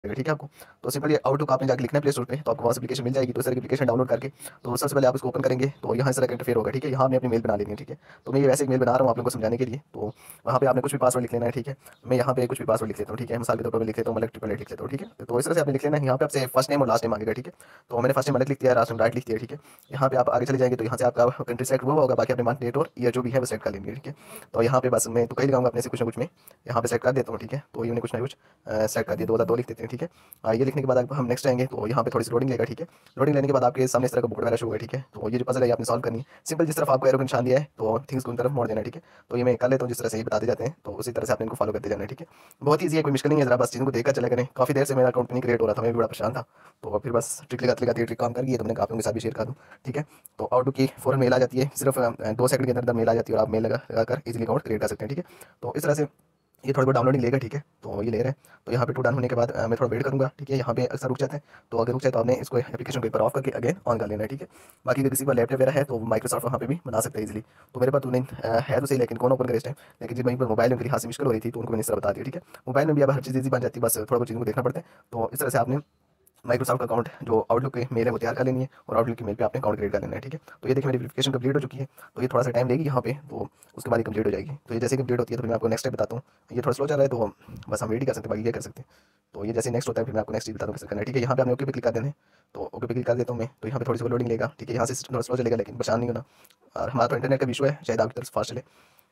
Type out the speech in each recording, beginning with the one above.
ठीक है आपको। तो सिंपली आउटलुक आपने जाके लिखना है प्ले स्टोर पे, तो आपको वहाँ से एप्लीकेशन मिल जाएगी। तो इस तरह की एप्लीकेशन डाउनलोड करके तो सबसे पहले आप इसको ओपन करेंगे तो यहाँ इस तरह का इंटरफेयर होगा। ठीक है, यहाँ आपने अपनी मेल बना लेनी है। ठीक है, तो मैं ये वैसे एक मेल बना रहा हूँ आप लोगों को समझाने के लिए। तो वहाँ पे आपने कुछ भी पासवर्ड लिख लेना है। ठीक है, मैं यहाँ पे कुछ भी पासवर्ड लिख लेता हूँ। ठीक है, मिसाल के तौर पर मैं लिख लेता हूँ मलिक ट्रिपल एट लिख लेता हूँ। ठीक है, तो इस तरह से आपने लिख लेना है। यहाँ पे आपसे फर्स्ट नेम और लास्ट नेम मांगेगा। ठीक है, तो मैंने फर्स्ट नेम मलिक लिख दिया, लास्ट नेम राइट लिख दिया। ठीक है, यहाँ पे आप आगे चले जाएंगे तो यहाँ से आपका कंट्री सेलेक्ट हुआ होगा, बाकी अपने मंथ डेट और ईयर जो भी है वो सेलेक्ट कर लेंगे। ठीक है, तो यहाँ पे बस मैं तो कहीं लगाऊंगा अपने से कुछ ना कुछ मैं यहाँ पे सेलेक्ट कर देता हूँ। ठीक है, तो ये कुछ ना कुछ सेलेक्ट कर दिया, 2002 लिख देते हैं। ठीक है, ये लिखने के बाद हम नेक्स्ट आएंगे तो यहाँ पे थोड़ी सी लोडिंग लेगा। ठीक है, लोडिंग लेने के बाद आपके सामने इस तरह का बोर्ड वगैरह शो होगा। ठीक है, तो ये जो पजल है आपने सॉल्व करनी है। सिंपल जिस तरफ आपको एरो का निशान दिया है तो थिंग्स को उन तरफ मोड़ देना है। ठीक है, तो ये मैं कर लेता हूँ जिस तरह से ये बताते जाते हैं, तो उसी तरह से आपने इनको फॉलो करते जाना है। ठीक है, बहुत ईजी है, कोई मुश्किल नहीं है, जरा बस चीज़ों को देखकर चले करें। काफ़ी देर से मेरा अकाउंट नहीं क्रिएट हो रहा था, मैं भी बड़ा परेशान था। तो फिर बस ट्रिक लगाते लगाते ट्रिक काम कर गई, तो मैंने कहा आप लोगों के साथ भी शेयर कर दूँ। ठीक है, तो आउटलुक की फौरन मेल आ जाती है, सिर्फ 2 सेकंड के अंदर मेल आ जाती है और आप मेल लगाकर इजीली अकाउंट क्रिएट कर सकते हैं। ठीक है, तो इस तरह से ये थोड़ा बहुत डाउनलोडिंग लेगा। ठीक है, तो ये ले रहा है। तो यहाँ पे टू डन होने के बाद मैं थोड़ा वेट करूँगा। ठीक है, यहाँ पे अक्सर रुक जाता है, तो अगर रुक जाए तो आपने इसको एप्लीकेशन को एक बार ऑफ करके अगेन ऑन कर लेना है। ठीक है, बाकी अगर किसी का लैपटॉप वगैरह है तो माइक्रोसॉफ्ट वहाँ पे भी बना सकते हैं इजीली। तो मेरे पास तो नहीं है तो सही, लेकिन कौन ओपन करे इस टाइम। लेकिन जिन वहीं पर मोबाइल में मेरी हाथ से मुश्किल हो रही थी तो उनको मैंने इस तरह बता दिया। ठीक है, मोबाइल में भी अब हर चीज़ ईजी बन जाती है, बस थोड़ा बहुत चीज़ों को देखना पड़ता है। तो इस तरह से आपने माइक्रोसॉफ्ट का अकाउंट जो आउटलुक की मेल है वो तैयार कर लेनी है और आउटलुक की मेल पे आपने अकाउंट क्रिएट कर लेना है। ठीक है, तो ये देखिए मेरी वेरिफिकेशन कंप्लीट हो चुकी है। तो ये थोड़ा सा टाइम लेगी यहाँ पे, तो उसके बाद ही कंप्लीट हो जाएगी। तो ये जैसे कंप्लीट होती है तो मैं आपको नेक्स्ट स्टेप बताता हूँ। ये थोड़ा स्लो चल रहा है तो बस हम वेट ही कर सकते हैं, बाकी ये कर सकते हैं। तो ये जैसे नेक्स्ट होता है फिर मैं आपको नेक्स्ट चीज़ बताता हूँ कैसे करना है। ठीक है, यहाँ पे आपने ओके पे क्लिक कर देना है। तो ओके पे क्लिक कर देता हूँ मैं, तो यहाँ पे थोड़ी सी लोडिंग लेगा। ठीक है, यहाँ से सिस्टम थोड़ा स्लो चलेगा, लेकिन परेशान नहीं होना। और हमारा तो इंटरनेट का इशू है, शायद आपकी तरफ से फास्ट चले।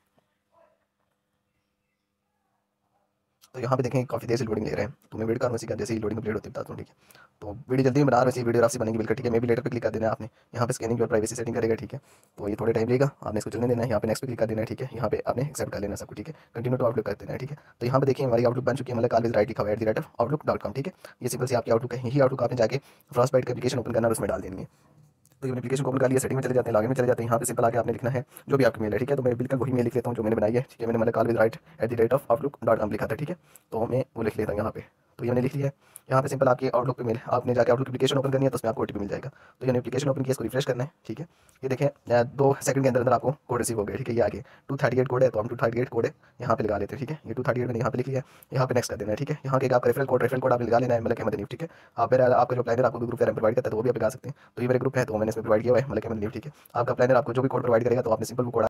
तो यहाँ पे देखें काफ़ी देर से लोडिंग ले रहे हैं, तो मैं वेट कर रहा हूँ इसी का, जैसे ही लोडिंग कंप्लीट होती है बताता हूँ। ठीक है, तो वीडियो जल्दी में बना रहा हूँ, इसी वीडियो आपसे बनेगी बिल्कुल। ठीक है, मैं भी लेटर पे क्लिक कर देना है आपने, यहाँ पे स्कैनिंग और प्राइवेसी सेटिंग करेगा। ठीक है, तो ये थोड़े टाइम लेगा, आपने इसको चलने देना है। यहाँ पे नेक्स्ट पे क्लिक कर देना है। ठीक है, यहाँ पे आपने एक्सेप्ट कर लेना सब कुछ। ठीक है, कंटिन्यू टू आउटलुक कर देना है। ठीक है, तो यहाँ पे देखिए हमारी आउटलुक बन चुकी है, मतलब ऑलवेज राइट लिखा हुआ है @outlook.com। ठीक है, ये सिंपल सी आपकी आउटलुक है। यही आउटलुक आपने जाके फ्रॉस्टबाइट का एप्लीकेशन ओपन करना और उसमें डाल देनी है। तो ये एप्लीकेशन को ओपन कर लिया, सेटिंग में चले जाते हैं, लॉगिन में चले जाते हैं। यहाँ पे सिंपल आके आपने लिखना है जो भी आपकी मेल है। ठीक है, तो मैं बिल्कुल वही मेल लिख लेता हूँ जो मैंने बनाई है। ठीक है, मैंने मतलब ऑलवेज राइट @outlook.com लिखा था। ठीक है, तो मैं वो लिख लेता हूँ यहाँ पे। तो ये मैंने लिख लिया है। यहाँ पे सिंपल आपकी आउटलुक पे मेल, आपने जाके आउटलुक एप्लीकेशन ओपन करनी है तो उसमें आपको ओटीपी मिल जाएगा। तो ये एप्लीकेशन ओपन किया, इसको रिफ्रेश करना है। ठीक है, ये देखें 2 सेकंड के अंदर अंदर आपको कोड रिसीव हो गया। ठीक है, ये आगे 238 कोड है, तो हम 238 कोड है यहाँ पे लगा लेते हैं। ठीक है, ये 238 मैंने यहाँ पे लिख लिया, यहाँ पे नेक्स्ट कर देना है। ठीक है, यहाँ के आपका रेफरल कोड आपने लगा लेना है, मतलब अहमद हनीफ। ठीक है, आप मेरा आपका जो प्लानर आपको ग्रुप प्रोवाइड करता है तो वो भी आप लगा सकते हैं। तो ये मेरे ग्रुप है तो मैंने इसमें प्रोवाइड किया हुआ है, मतलब अहमद हनीफ। ठीक है, आपका प्लानर आपको जो भी कोड प्रोवाइड करेगा तो आपने सिंपल वो कोड